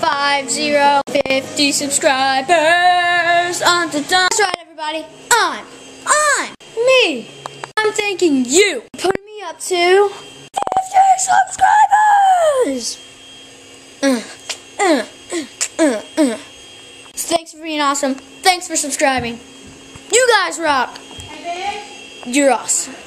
50 subscribers. That's right, everybody. I'm me. I'm thanking you for putting me up to 50 subscribers. Thanks for being awesome. Thanks for subscribing. You guys rock. You're awesome.